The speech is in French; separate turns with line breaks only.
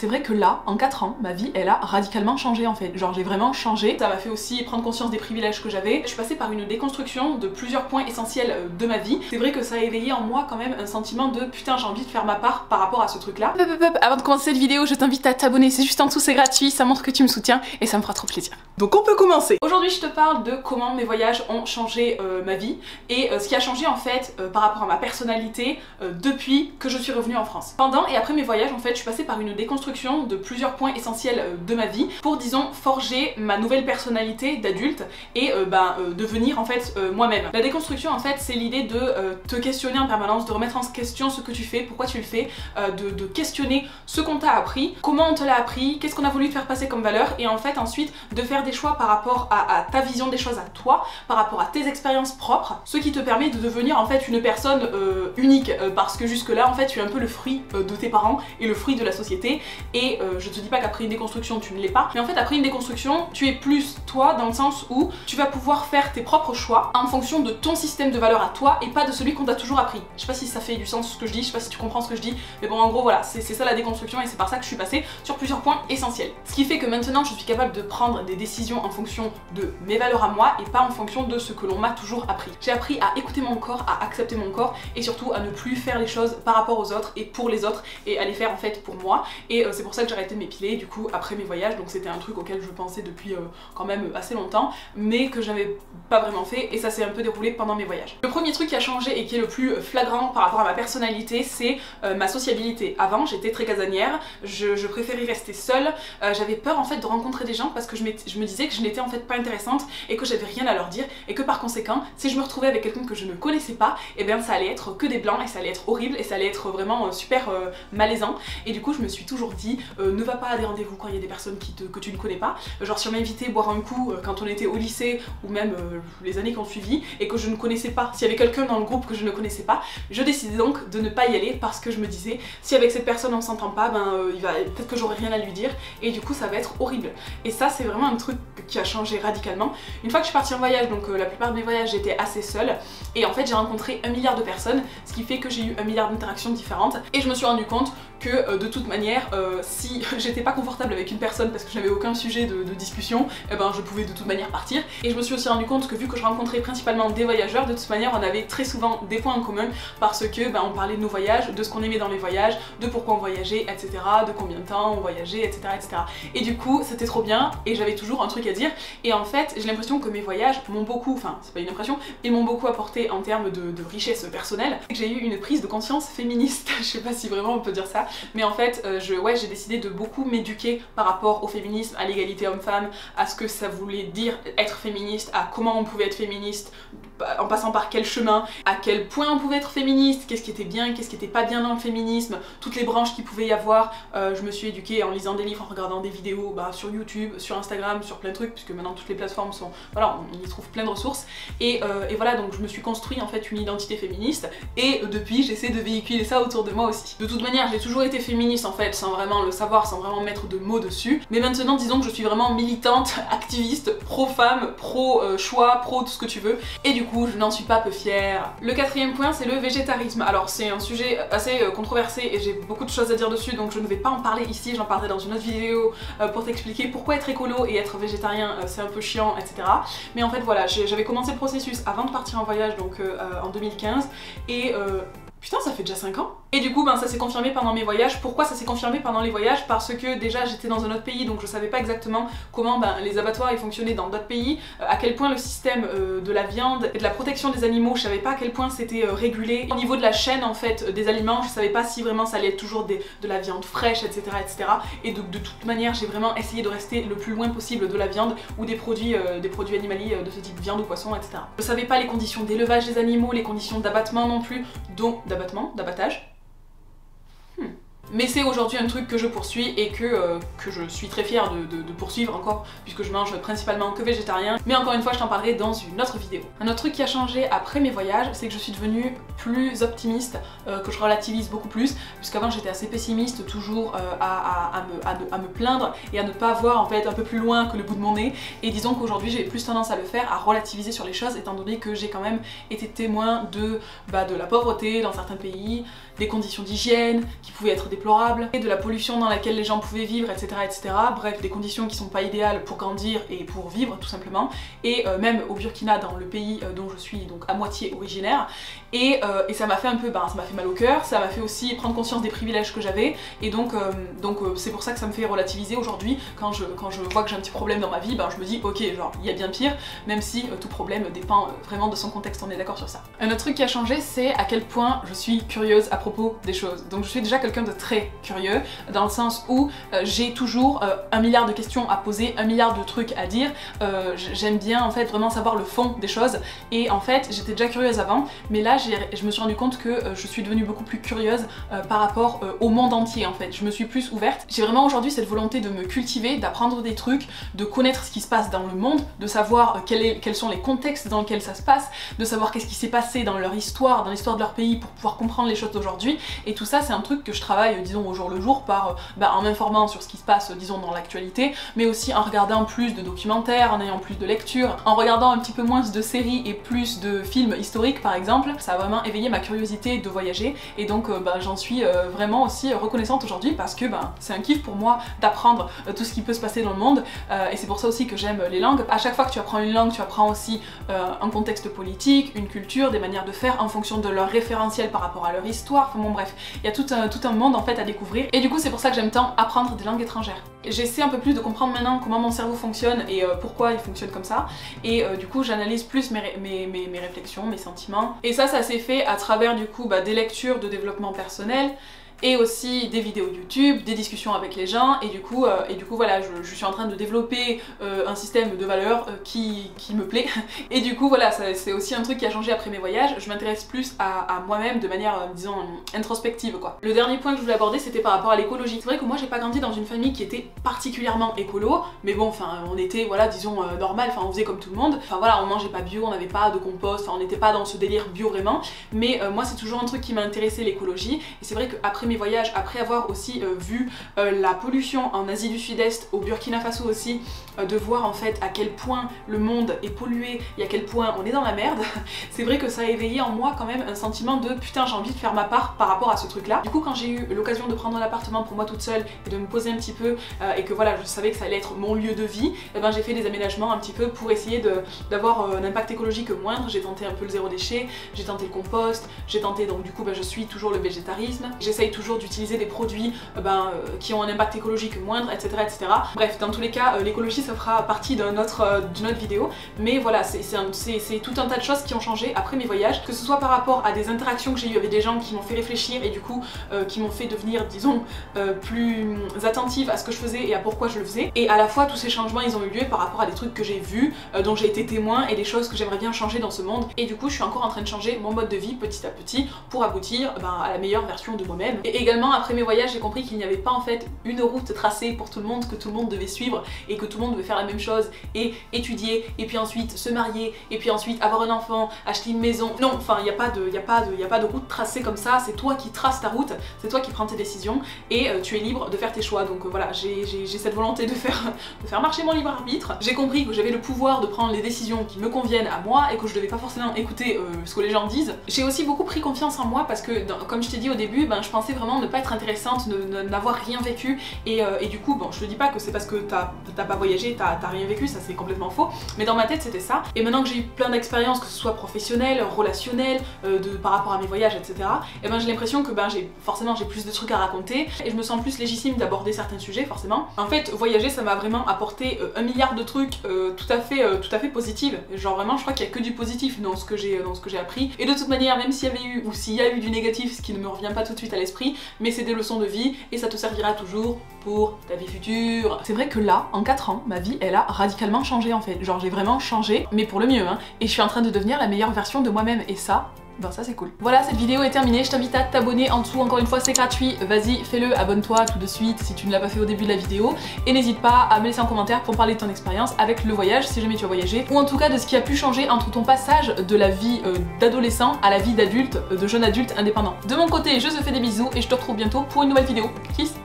C'est vrai que là, en 4 ans, ma vie, elle a radicalement changé en fait. Genre j'ai vraiment changé. Ça m'a fait aussi prendre conscience des privilèges que j'avais. Je suis passée par une déconstruction de plusieurs points essentiels de ma vie. C'est vrai que ça a éveillé en moi quand même un sentiment de putain, j'ai envie de faire ma part par rapport à ce truc là. Avant de commencer cette vidéo, je t'invite à t'abonner, c'est juste en dessous, c'est gratuit, ça montre que tu me soutiens et ça me fera trop plaisir. Donc on peut commencer. Aujourd'hui je te parle de comment mes voyages ont changé ma vie et ce qui a changé en fait par rapport à ma personnalité depuis que je suis revenue en France. Pendant et après mes voyages en fait je suis passée par une déconstruction de plusieurs points essentiels de ma vie pour disons forger ma nouvelle personnalité d'adulte et devenir en fait moi-même. La déconstruction en fait c'est l'idée de te questionner en permanence, de remettre en question ce que tu fais, pourquoi tu le fais, de questionner ce qu'on t'a appris, comment on te l'a appris, qu'est-ce qu'on a voulu te faire passer comme valeur et en fait ensuite de faire des choix par rapport à ta vision des choses à toi, par rapport à tes expériences propres, ce qui te permet de devenir en fait une personne unique parce que jusque là en fait tu es un peu le fruit de tes parents et le fruit de la société et je te dis pas qu'après une déconstruction tu ne l'es pas, mais en fait après une déconstruction tu es plus toi dans le sens où tu vas pouvoir faire tes propres choix en fonction de ton système de valeurs à toi et pas de celui qu'on t'a toujours appris. Je sais pas si ça fait du sens ce que je dis, je sais pas si tu comprends ce que je dis, mais bon en gros voilà, c'est ça la déconstruction et c'est par ça que je suis passée sur plusieurs points essentiels. Ce qui fait que maintenant je suis capable de prendre des décisions en fonction de mes valeurs à moi et pas en fonction de ce que l'on m'a toujours appris. J'ai appris à écouter mon corps, à accepter mon corps et surtout à ne plus faire les choses par rapport aux autres et pour les autres et à les faire en fait pour moi et c'est pour ça que j'ai arrêté de m'épiler du coup après mes voyages, donc c'était un truc auquel je pensais depuis quand même assez longtemps mais que j'avais pas vraiment fait et ça s'est un peu déroulé pendant mes voyages. Le premier truc qui a changé et qui est le plus flagrant par rapport à ma personnalité c'est ma sociabilité. Avant j'étais très casanière, je préférais rester seule, j'avais peur en fait de rencontrer des gens parce que je me disais que je n'étais en fait pas intéressante et que j'avais rien à leur dire et que par conséquent si je me retrouvais avec quelqu'un que je ne connaissais pas et bien ça allait être que des blancs et ça allait être horrible et ça allait être vraiment super malaisant et du coup je me suis toujours dit ne va pas à des rendez-vous quand il y a des personnes que tu ne connais pas, genre si on m'invitait boire un coup quand on était au lycée ou même les années qui ont suivi et que je ne connaissais pas, s'il y avait quelqu'un dans le groupe que je ne connaissais pas, je décidais donc de ne pas y aller parce que je me disais si avec cette personne on s'entend pas, peut-être que j'aurai rien à lui dire et du coup ça va être horrible. Et ça c'est vraiment un truc qui a changé radicalement. Une fois que je suis partie en voyage, donc la plupart de mes voyages j'étais assez seule et en fait j'ai rencontré 1 milliard de personnes, ce qui fait que j'ai eu 1 milliard d'interactions différentes et je me suis rendu compte que de toute manière si j'étais pas confortable avec une personne parce que je n'avais aucun sujet de discussion, je pouvais de toute manière partir. Et je me suis aussi rendu compte que vu que je rencontrais principalement des voyageurs, de toute manière on avait très souvent des points en commun parce que on parlait de nos voyages, de ce qu'on aimait dans les voyages, de pourquoi on voyageait, etc., de combien de temps on voyageait, etc., etc. Et du coup c'était trop bien et j'avais toujours un truc à dire et en fait j'ai l'impression que mes voyages m'ont beaucoup, enfin c'est pas une impression, ils m'ont beaucoup apporté en termes de richesse personnelle. J'ai eu une prise de conscience féministe, je sais pas si vraiment on peut dire ça, mais en fait j'ai décidé de beaucoup m'éduquer par rapport au féminisme, à l'égalité homme-femme, à ce que ça voulait dire être féministe, à comment on pouvait être féministe, en passant par quel chemin, à quel point on pouvait être féministe, qu'est-ce qui était bien, qu'est-ce qui était pas bien dans le féminisme, toutes les branches qu'il pouvait y avoir. Je me suis éduquée en lisant des livres, en regardant des vidéos sur YouTube, sur Instagram, sur plein de trucs, puisque maintenant toutes les plateformes sont, voilà, on y trouve plein de ressources et voilà, donc je me suis construit en fait une identité féministe et depuis j'essaie de véhiculer ça autour de moi aussi. De toute manière j'ai toujours été féministe en fait, sans vraiment le savoir, sans vraiment mettre de mots dessus, mais maintenant disons que je suis vraiment militante, activiste, pro-femme, pro-choix, pro tout ce que tu veux, et du coup je n'en suis pas peu fière. Le quatrième point c'est le végétarisme. Alors c'est un sujet assez controversé et j'ai beaucoup de choses à dire dessus donc je ne vais pas en parler ici, j'en parlerai dans une autre vidéo pour t'expliquer pourquoi être écolo et être végétarien c'est un peu chiant, etc. Mais en fait voilà, j'avais commencé le processus avant de partir en voyage donc en 2015 et putain ça fait déjà 5 ans. Et du coup ça s'est confirmé pendant mes voyages. Pourquoi ça s'est confirmé pendant les voyages? Parce que déjà j'étais dans un autre pays donc je savais pas exactement comment les abattoirs ils fonctionnaient dans d'autres pays, à quel point le système de la viande et de la protection des animaux, je savais pas à quel point c'était régulé. Au niveau de la chaîne en fait des aliments, je savais pas si vraiment ça allait être toujours de la viande fraîche, etc., etc. Et donc de toute manière j'ai vraiment essayé de rester le plus loin possible de la viande ou des produits animaliers de ce type, viande ou poisson, etc. Je savais pas les conditions d'élevage des animaux, les conditions d'abattement non plus, donc d'abattage. Mais c'est aujourd'hui un truc que je poursuis et que je suis très fière de poursuivre encore puisque je mange principalement que végétarien, mais encore une fois je t'en parlerai dans une autre vidéo. Un autre truc qui a changé après mes voyages c'est que je suis devenue plus optimiste, que je relativise beaucoup plus, puisqu'avant j'étais assez pessimiste, toujours à me plaindre et à ne pas voir en fait un peu plus loin que le bout de mon nez, et disons qu'aujourd'hui j'ai plus tendance à le faire, à relativiser sur les choses étant donné que j'ai quand même été témoin de la pauvreté dans certains pays, des conditions d'hygiène qui pouvaient être des déplorables, et de la pollution dans laquelle les gens pouvaient vivre, etc., etc. Bref, des conditions qui sont pas idéales pour grandir et pour vivre tout simplement, et même au Burkina, dans le pays dont je suis donc à moitié originaire, et ça m'a fait un peu, ça m'a fait mal au cœur, ça m'a fait aussi prendre conscience des privilèges que j'avais, et donc c'est pour ça que ça me fait relativiser aujourd'hui. Quand je vois que j'ai un petit problème dans ma vie, je me dis ok, genre il y a bien pire, même si tout problème dépend vraiment de son contexte, on est d'accord sur ça. Un autre truc qui a changé, c'est à quel point je suis curieuse à propos des choses. Donc je suis déjà quelqu'un de très curieux, dans le sens où j'ai toujours 1 milliard de questions à poser, 1 milliard de trucs à dire, j'aime bien en fait vraiment savoir le fond des choses, et en fait j'étais déjà curieuse avant, mais là je me suis rendu compte que je suis devenue beaucoup plus curieuse par rapport au monde entier en fait. Je me suis plus ouverte. J'ai vraiment aujourd'hui cette volonté de me cultiver, d'apprendre des trucs, de connaître ce qui se passe dans le monde, de savoir quels sont les contextes dans lesquels ça se passe, de savoir qu'est-ce qui s'est passé dans leur histoire, dans l'histoire de leur pays pour pouvoir comprendre les choses d'aujourd'hui. Et tout ça c'est un truc que je travaille disons au jour le jour par en m'informant sur ce qui se passe disons dans l'actualité, mais aussi en regardant plus de documentaires, en ayant plus de lectures, en regardant un petit peu moins de séries et plus de films historiques par exemple. Ça a vraiment éveillé ma curiosité de voyager, et donc j'en suis vraiment aussi reconnaissante aujourd'hui, parce que c'est un kiff pour moi d'apprendre tout ce qui peut se passer dans le monde, et c'est pour ça aussi que j'aime les langues. À chaque fois que tu apprends une langue, tu apprends aussi un contexte politique, une culture, des manières de faire en fonction de leur référentiel par rapport à leur histoire, enfin bon bref, il y a tout un monde en fait à découvrir, et du coup c'est pour ça que j'aime tant apprendre des langues étrangères. J'essaie un peu plus de comprendre maintenant comment mon cerveau fonctionne et pourquoi il fonctionne comme ça, et du coup j'analyse plus mes réflexions, mes sentiments, et ça s'est fait à travers du coup des lectures de développement personnel, et aussi des vidéos YouTube, des discussions avec les gens, et du coup voilà, je suis en train de développer un système de valeurs qui me plaît, et du coup voilà, c'est aussi un truc qui a changé après mes voyages. Je m'intéresse plus à moi-même de manière disons introspective quoi. Le dernier point que je voulais aborder, c'était par rapport à l'écologie. C'est vrai que moi j'ai pas grandi dans une famille qui était particulièrement écolo, mais bon enfin on était voilà disons normal, enfin on faisait comme tout le monde, enfin voilà, on mangeait pas bio, on n'avait pas de compost, enfin on n'était pas dans ce délire bio vraiment, mais moi c'est toujours un truc qui m'a intéressé, l'écologie, et c'est vrai qu'après mes voyages, après avoir aussi vu la pollution en Asie du Sud-Est, au Burkina Faso aussi, de voir en fait à quel point le monde est pollué et à quel point on est dans la merde, c'est vrai que ça a éveillé en moi quand même un sentiment de putain j'ai envie de faire ma part par rapport à ce truc là. Du coup quand j'ai eu l'occasion de prendre un appartement pour moi toute seule et de me poser un petit peu et que voilà je savais que ça allait être mon lieu de vie, j'ai fait des aménagements un petit peu pour essayer d'avoir un impact écologique moindre. J'ai tenté un peu le zéro déchet, j'ai tenté le compost, j'ai tenté donc du coup je suis toujours le végétarisme, j'essaye toujours d'utiliser des produits qui ont un impact écologique moindre, etc. etc. Bref, dans tous les cas, l'écologie ça fera partie d'une autre vidéo, mais voilà, c'est tout un tas de choses qui ont changé après mes voyages, que ce soit par rapport à des interactions que j'ai eues avec des gens qui m'ont fait réfléchir et du coup qui m'ont fait devenir, disons, plus attentive à ce que je faisais et à pourquoi je le faisais, et à la fois tous ces changements ils ont eu lieu par rapport à des trucs que j'ai vus, dont j'ai été témoin, et des choses que j'aimerais bien changer dans ce monde, et du coup je suis encore en train de changer mon mode de vie petit à petit pour aboutir à la meilleure version de moi-même. Et également après mes voyages j'ai compris qu'il n'y avait pas en fait une route tracée pour tout le monde, que tout le monde devait suivre et que tout le monde devait faire la même chose et étudier et puis ensuite se marier et puis ensuite avoir un enfant, acheter une maison. Non, enfin il n'y a pas de route tracée comme ça, c'est toi qui traces ta route, c'est toi qui prends tes décisions et tu es libre de faire tes choix. Donc voilà, j'ai cette volonté de faire marcher mon libre arbitre. J'ai compris que j'avais le pouvoir de prendre les décisions qui me conviennent à moi et que je devais pas forcément écouter ce que les gens disent. J'ai aussi beaucoup pris confiance en moi parce que comme je t'ai dit au début, je pensais vraiment ne pas être intéressante, n'avoir rien vécu, et du coup bon je te dis pas que c'est parce que t'as pas voyagé, t'as rien vécu, ça c'est complètement faux, mais dans ma tête c'était ça. Et maintenant que j'ai eu plein d'expériences, que ce soit professionnelles, relationnelles, par rapport à mes voyages, etc., et j'ai l'impression que forcément j'ai plus de trucs à raconter et je me sens plus légitime d'aborder certains sujets forcément. En fait voyager ça m'a vraiment apporté 1 milliard de trucs tout à fait positifs, genre vraiment je crois qu'il y a que du positif dans ce que j'ai appris, et de toute manière même s'il y avait eu ou s'il y a eu du négatif, ce qui ne me revient pas tout de suite à l'esprit, mais c'est des leçons de vie et ça te servira toujours pour ta vie future. C'est vrai que là, en 4 ans, ma vie elle a radicalement changé en fait, genre j'ai vraiment changé, mais pour le mieux hein, et je suis en train de devenir la meilleure version de moi-même, et ça c'est cool. Voilà, cette vidéo est terminée, je t'invite à t'abonner en dessous, encore une fois c'est gratuit, vas-y fais-le, abonne-toi tout de suite si tu ne l'as pas fait au début de la vidéo, et n'hésite pas à me laisser en commentaire pour me parler de ton expérience avec le voyage, si jamais tu as voyagé, ou en tout cas de ce qui a pu changer entre ton passage de la vie d'adolescent à la vie d'adulte, de jeune adulte indépendant. De mon côté, je te fais des bisous et je te retrouve bientôt pour une nouvelle vidéo. Kiss.